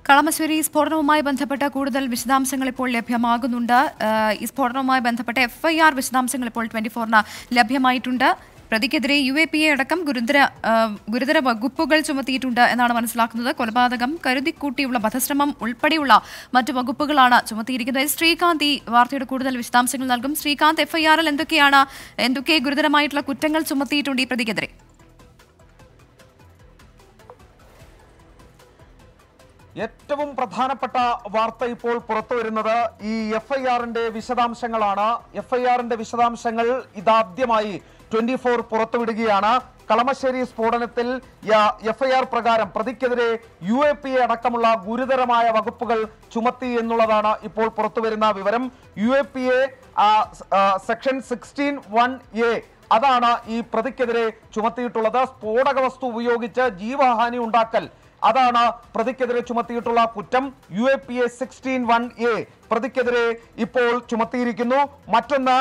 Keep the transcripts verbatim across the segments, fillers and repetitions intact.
കളമശ്ശേരി സ്ഫോടനവുമായി ബന്ധപ്പെട്ട കൂടുതൽ വിശദാംശങ്ങൾ ഇപ്പോൾ ലഭ്യമാകുന്നുണ്ട്. ഈ സ്ഫോടനവുമായി ബന്ധപ്പെട്ട എഫ് ഐ ആർ വിശദാംശങ്ങൾ ഇപ്പോൾ ട്വന്റി ഫോറിന് ലഭ്യമായിട്ടുണ്ട്. പ്രതിക്കെതിരെ യു എ പി എ അടക്കം ഗുരുതര ഗുരുതര വകുപ്പുകൾ ചുമത്തിയിട്ടുണ്ട് എന്നാണ് മനസ്സിലാക്കുന്നത്. കൊലപാതകം, കരുതിക്കൂട്ടിയുള്ള വധശ്രമം ഉൾപ്പെടെയുള്ള മറ്റു വകുപ്പുകളാണ് ചുമത്തിയിരിക്കുന്നത്. ശ്രീകാന്ത് ഈ വാർത്തയുടെ കൂടുതൽ വിശദാംശങ്ങൾ നൽകും. ശ്രീകാന്ത്, എഫ് ഐ ആറിൽ എന്തൊക്കെയാണ് എന്തൊക്കെ ഗുരുതരമായിട്ടുള്ള കുറ്റങ്ങൾ ചുമത്തിയിട്ടുണ്ട് ഈ പ്രതിക്കെതിരെ? ഏറ്റവും പ്രധാനപ്പെട്ട വാർത്ത ഇപ്പോൾ പുറത്തു വരുന്നത് ഈ എഫ് ഐ ആറിന്റെ വിശദാംശങ്ങളാണ്. എഫ് ഐ ആറിന്റെ വിശദാംശങ്ങൾ ഇതാദ്യമായി ട്വന്റി ഫോർ പുറത്തുവിടുകയാണ്. കളമശ്ശേരി സ്ഫോടനത്തിൽ എഫ് ഐ ആർ പ്രകാരം പ്രതിക്കെതിരെ യു എ പി എ അടക്കമുള്ള ഗുരുതരമായ വകുപ്പുകൾ ചുമത്തി എന്നുള്ളതാണ് ഇപ്പോൾ പുറത്തുവരുന്ന വിവരം. U A P A section sixteen one A അതാണ് ഈ പ്രതിക്കെതിരെ ചുമത്തിയിട്ടുള്ളത്. സ്ഫോടക വസ്തു ഉപയോഗിച്ച് ജീവഹാനി ഉണ്ടാക്കൽ, അതാണ് പ്രതിക്കെതിരെ ചുമത്തിയിട്ടുള്ള കുറ്റം. U A P A sixteen one A പ്രതിക്കെതിരെ ഇപ്പോൾ ചുമത്തിയിരിക്കുന്നു. മറ്റൊന്ന്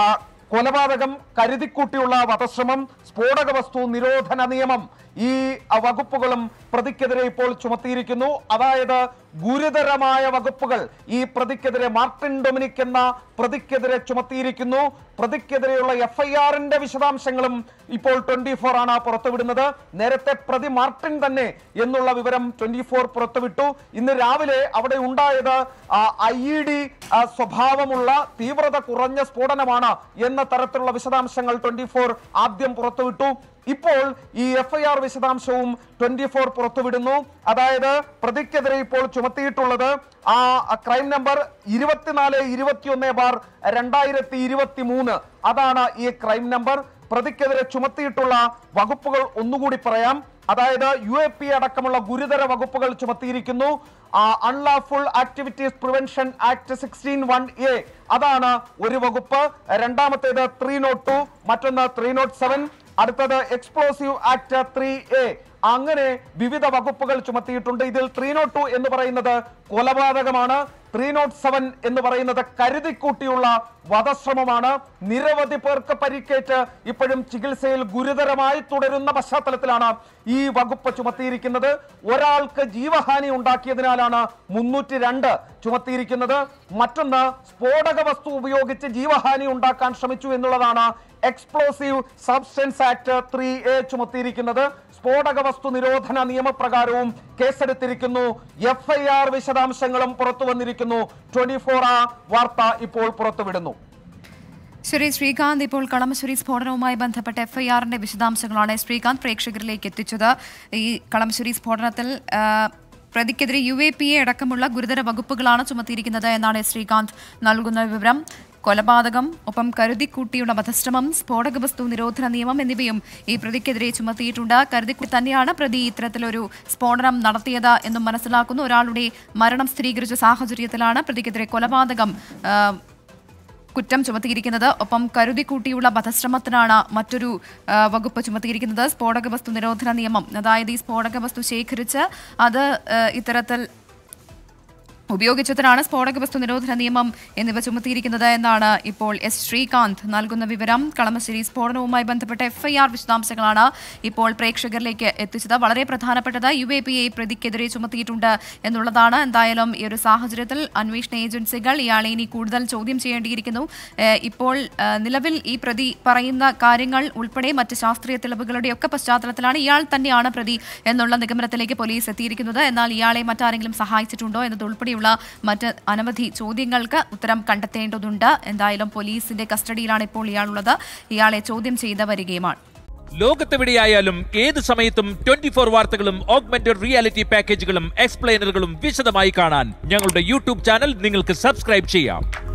കൊലപാതകം, കരുതിക്കൂട്ടിയുള്ള വധശ്രമം, സ്ഫോടക വസ്തു നിരോധന നിയമം, ഈ വകുപ്പുകളും പ്രതിക്കെതിരെ ഇപ്പോൾ ചുമത്തിയിരിക്കുന്നു. അതായത് ഗുരുതരമായ വകുപ്പുകൾ ഈ പ്രതിക്കെതിരെ, മാർട്ടിൻ ഡൊമിനിക് എന്ന പ്രതിക്കെതിരെ ചുമത്തിയിരിക്കുന്നു. പ്രതിക്കെതിരെയുള്ള എഫ് ഐ ആറിന്റെ വിശദാംശങ്ങളും ഇപ്പോൾ ട്വന്റി ഫോർ ആണ് പുറത്തുവിടുന്നത്. നേരത്തെ പ്രതി മാർട്ടിൻ തന്നെ എന്നുള്ള വിവരം ട്വന്റി ഫോർ പുറത്തുവിട്ടു. ഇന്ന് രാവിലെ അവിടെ ഉണ്ടായത് ഐ ഇ ഡി സ്വഭാവമുള്ള തീവ്രത കുറഞ്ഞ സ്ഫോടനമാണ് എന്ന തരത്തിലുള്ള വിശദാംശങ്ങൾ ട്വന്റി ഫോർ ആദ്യം പുറത്തുവിട്ടു. ഇപ്പോൾ ഈ എഫ് ഐ ആർ വിശദാംശവും ട്വന്റി ഫോർ പുറത്തുവിടുന്നു. അതായത് പ്രതിക്കെതിരെ ഇപ്പോൾ ചുമത്തിയിട്ടുള്ളത് ആ ക്രൈം നമ്പർ ഇരുപത്തിനാല് ഇരുപത്തിയൊന്ന് ബാർ രണ്ടായിരത്തി ഇരുപത്തി മൂന്ന് അതാണ് ഈ ക്രൈം നമ്പർ. പ്രതിക്കെതിരെ ചുമത്തിയിട്ടുള്ള വകുപ്പുകൾ ഒന്നുകൂടി പറയാം. അതായത് യു എ പി അടക്കമുള്ള ഗുരുതര വകുപ്പുകൾ ചുമത്തിയിരിക്കുന്നു. Unlawful activities prevention act sixteen one A അതാണ് ഒരു വകുപ്പ്. രണ്ടാമത്തേത് ത്രീ നോട്ട് ടു, മറ്റൊന്ന് ത്രീ നോട്ട് സെവൻ, അടുത്തത് എക്സ്പ്ലോസീവ് ആക്ട് ത്രീ എ. അങ്ങനെ വിവിധ വകുപ്പുകൾ ചുമത്തിയിട്ടുണ്ട്. ഇതിൽ ത്രീ നോട്ട് ടു എന്ന് പറയുന്നത് കൊലപാതകമാണ്. ത്രീ നോട്ട് സെവൻ എന്ന് പറയുന്നത് കരുതിക്കൂട്ടിയുള്ള വധശ്രമമാണ്. നിരവധി പേർക്ക് പരിക്കേറ്റ് ഇപ്പോഴും ചികിത്സയിൽ ഗുരുതരമായി തുടരുന്ന പശ്ചാത്തലത്തിലാണ് ഈ വകുപ്പ് ചുമത്തിയിരിക്കുന്നത്. ഒരാൾക്ക് ജീവഹാനി ഉണ്ടാക്കിയതിനാലാണ് മുന്നൂറ്റി രണ്ട് ചുമത്തിയിരിക്കുന്നത്. മറ്റൊന്ന് സ്ഫോടക വസ്തു ഉപയോഗിച്ച് ജീവഹാനി ഉണ്ടാക്കാൻ ശ്രമിച്ചു എന്നുള്ളതാണ് explosive substance act three A ചുമത്തിയിരിക്കുന്നത്. സ്ഫോടക വസ്തു നിരോധന നിയമപ്രകാരവും കേസെടുത്തിരിക്കുന്നു. എഫ് ഐ ആർ വിശദാംശങ്ങളും പുറത്തു വന്നിരിക്കുന്നു. ട്വന്റി ഫോർ ആ വാർത്ത ഇപ്പോൾ പുറത്തുവിടുന്നു. ശരി ശ്രീകാന്ത്, ഇപ്പോൾ കളമശ്ശേരി സ്ഫോടനവുമായി ബന്ധപ്പെട്ട എഫ് ഐ ആറിന്റെ വിശദാംശങ്ങളാണ് ശ്രീകാന്ത് പ്രേക്ഷകരിലേക്ക് എത്തിച്ചത്. ഈ കളമശ്ശേരി സ്ഫോടനത്തിൽ പ്രതിക്കെതിരെ യു എ പി എ അടക്കമുള്ള ഗുരുതര വകുപ്പുകളാണ് ചുമത്തിയിരിക്കുന്നത് എന്നാണ് ശ്രീകാന്ത് നൽകുന്ന വിവരം. കൊലപാതകം, ഒപ്പം കരുതിക്കൂട്ടിയുള്ള വധശ്രമം, സ്ഫോടക വസ്തു നിരോധന നിയമം എന്നിവയും ഈ പ്രതിക്കെതിരെ ചുമത്തിയിട്ടുണ്ട്. കരുതിക്കൂട്ടി തന്നെയാണ് പ്രതി ഇത്തരത്തിലൊരു സ്ഫോടനം നടത്തിയത് എന്നും മനസ്സിലാക്കുന്നു. ഒരാളുടെ മരണം സ്ഥിരീകരിച്ച സാഹചര്യത്തിലാണ് പ്രതിക്കെതിരെ കൊലപാതകം കുറ്റം ചുമത്തിയിരിക്കുന്നത്. ഒപ്പം കരുതിക്കൂട്ടിയുള്ള വധശ്രമത്തിനാണ് മറ്റൊരു വകുപ്പ് ചുമത്തിയിരിക്കുന്നത്. സ്ഫോടക വസ്തു നിരോധന നിയമം, അതായത് ഈ സ്ഫോടക വസ്തു ശേഖരിച്ച് അത് ഇത്തരത്തിൽ ഉപയോഗിച്ചതിനാണ് സ്ഫോടക വസ്തു നിരോധന നിയമം എന്നിവ ചുമത്തിയിരിക്കുന്നത് എന്നാണ് ഇപ്പോൾ എസ് ശ്രീകാന്ത് നൽകുന്ന വിവരം. കളമശ്ശേരി സ്ഫോടനവുമായി ബന്ധപ്പെട്ട എഫ് ഐ ആർ വിശദാംശങ്ങളാണ് ഇപ്പോൾ പ്രേക്ഷകരിലേക്ക് എത്തിച്ചത്. വളരെ പ്രധാനപ്പെട്ടത് യു എ പി എ പ്രതിക്കെതിരെ ചുമത്തിയിട്ടുണ്ട് എന്നുള്ളതാണ്. എന്തായാലും ഈ ഒരു സാഹചര്യത്തിൽ അന്വേഷണ ഏജൻസികൾ ഇയാളെ ഇനി കൂടുതൽ ചോദ്യം ചെയ്യേണ്ടിയിരിക്കുന്നു. ഇപ്പോൾ നിലവിൽ ഈ പ്രതി പറയുന്ന കാര്യങ്ങൾ ഉൾപ്പെടെ മറ്റ് ശാസ്ത്രീയ തെളിവുകളുടെയൊക്കെ പശ്ചാത്തലത്തിലാണ് ഇയാൾ തന്നെയാണ് പ്രതി എന്നുള്ള നിഗമനത്തിലേക്ക് പോലീസ് എത്തിയിരിക്കുന്നത്. എന്നാൽ ഇയാളെ മറ്റാരെങ്കിലും സഹായിച്ചിട്ടുണ്ടോ എന്നതുൾപ്പെടെ മറ്റ് അനവധി ചോദ്യങ്ങൾക്ക് ഉത്തരം കണ്ടെത്തേണ്ടതുണ്ട്. എന്തായാലും പോലീസിന്റെ കസ്റ്റഡിയിലാണ് ഇപ്പോൾ ഇയാളുള്ളത്. ഇയാളെ ചോദ്യം ചെയ്ത് വരികയുമാണ്. ലോകത്തെവിടെയായാലും ഏത് സമയത്തും ട്വന്റി ഫോർ വാർത്തകളും ഓഗ്മെന്റഡ് റിയാലിറ്റി പാക്കേജുകളും എക്സ്പ്ലെയിനറുകളും വിശദമായി കാണാൻ ഞങ്ങളുടെ യൂട്യൂബ് ചാനൽ നിങ്ങൾക്ക് സബ്സ്ക്രൈബ് ചെയ്യാം.